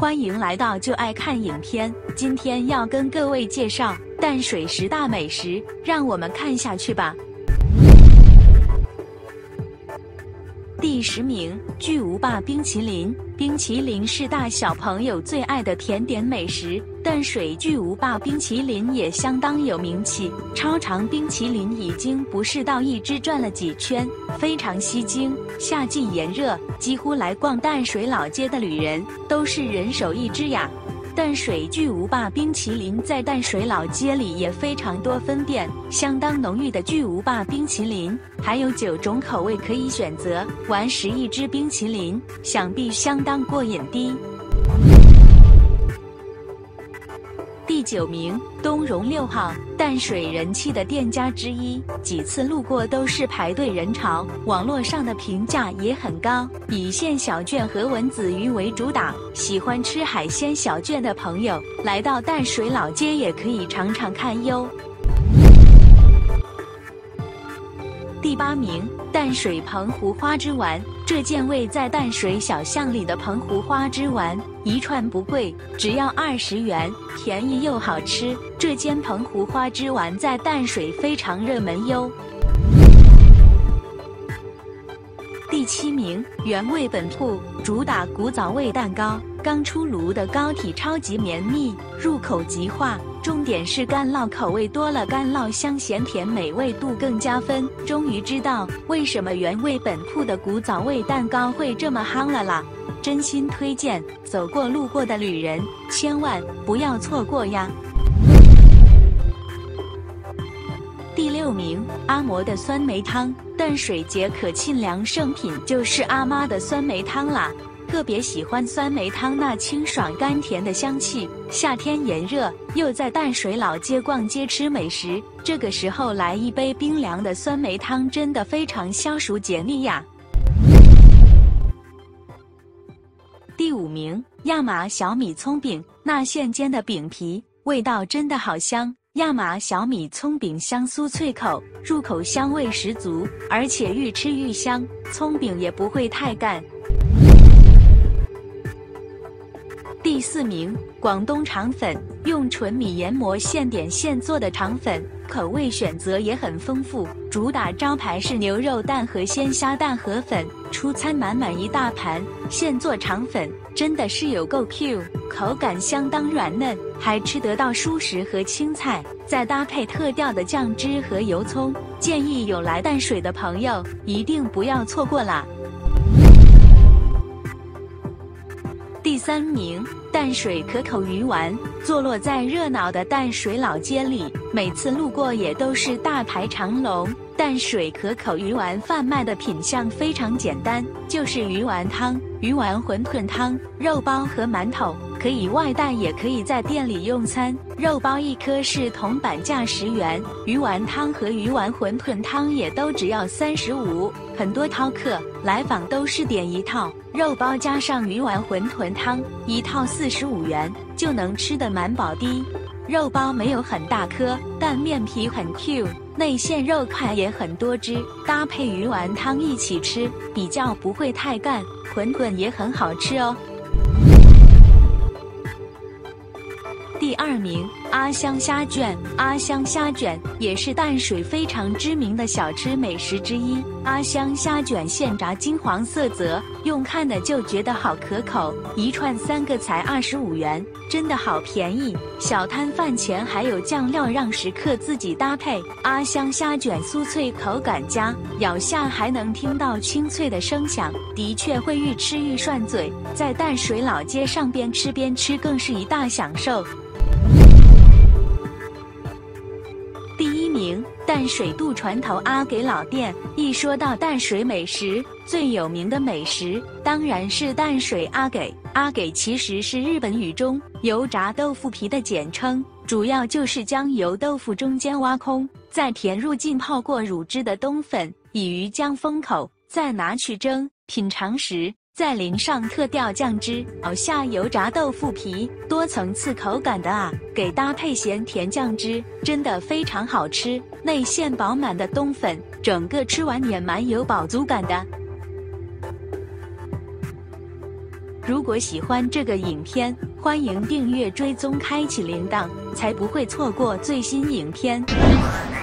欢迎来到就爱看影片。今天要跟各位介绍淡水10大美食，让我们看下去吧。第10名，巨无霸冰淇淋。冰淇淋是大小朋友最爱的甜点美食，淡水巨无霸冰淇淋也相当有名气。超长冰淇淋已经不是到一只转了几圈，非常吸睛。夏季炎热，几乎来逛淡水老街的旅人都是人手一只呀。淡水巨无霸冰淇淋在淡水老街里也非常多分店，相当浓郁的巨无霸冰淇淋，还有9种口味可以选择，玩11支冰淇淋，想必相当过瘾的。第9名，东荣6号，淡水人气的店家之一，几次路过都是排队人潮，网络上的评价也很高，以鲜小卷和文子鱼为主打。喜欢吃海鲜小卷的朋友，来到淡水老街也可以尝尝看哟。第8名，淡水澎湖花枝丸。这间位在淡水小巷里的澎湖花枝丸，一串不贵，只要20元，便宜又好吃。这间澎湖花枝丸在淡水非常热门哟。第7名，原味本铺，主打古早味蛋糕，刚出炉的膏体超级绵密，入口即化。重点是干酪口味多了，干酪香咸甜美，味度更加分。终于知道为什么原味本铺的古早味蛋糕会这么夯了啦！真心推荐，走过路过的旅人千万不要错过呀。第6名，阿嬷的酸梅汤。淡水解渴沁凉圣品就是阿妈的酸梅汤啦。特别喜欢酸梅汤那清爽甘甜的香气，夏天炎热，又在淡水老街逛街吃美食，这个时候来一杯冰凉的酸梅汤真的非常消暑解腻呀。第5名，亚麻小米葱饼。那现煎的饼皮味道真的好香，亚麻小米葱饼香酥脆口，入口香味十足，而且愈吃愈香，葱饼也不会太干。第4名，广东肠粉。用纯米研磨现点现做的肠粉，口味选择也很丰富，主打招牌是牛肉蛋和鲜虾蛋河粉，出餐满满一大盘。现做肠粉真的是有够 Q， 口感相当软嫩，还吃得到蔬食和青菜，再搭配特调的酱汁和油葱，建议有来淡水的朋友一定不要错过啦。第3名，淡水可口鱼丸。坐落在热闹的淡水老街里，每次路过也都是大排长龙。淡水可口鱼丸贩卖的品项非常简单，就是鱼丸汤、鱼丸馄饨汤、肉包和馒头，可以外带也可以在店里用餐。肉包1颗是铜板价10元，鱼丸汤和鱼丸馄饨汤也都只要35。很多饕客来访都是点一套肉包加上鱼丸馄饨汤，一套45元就能吃得满饱的。肉包没有很大颗，但面皮很 Q， 内馅肉块也很多汁，搭配鱼丸汤一起吃，比较不会太干，馄饨也很好吃哦。第2名，阿香虾卷。阿香虾卷也是淡水非常知名的小吃美食之一。阿香虾卷现炸金黄色泽，用看的就觉得好可口，一串3个才25元，真的好便宜。小摊贩前还有酱料让食客自己搭配。阿香虾卷酥脆，口感佳，咬下还能听到清脆的声响，的确会愈吃愈涮嘴。在淡水老街上边吃边吃更是一大享受。第1名，淡水渡船头阿给老店。一说到淡水美食，最有名的美食当然是淡水阿给。阿给其实是日本语中油炸豆腐皮的简称，主要就是将油豆腐中间挖空，再填入浸泡过乳汁的冬粉，以鱼浆封口，再拿去蒸。品尝时再淋上特调酱汁，熬下油炸豆腐皮，多层次口感的啊，给搭配咸甜酱汁，真的非常好吃。内馅饱满的冬粉，整个吃完也蛮有饱足感的。 如果喜欢这个影片，欢迎订阅、追踪、开启铃铛，才不会错过最新影片。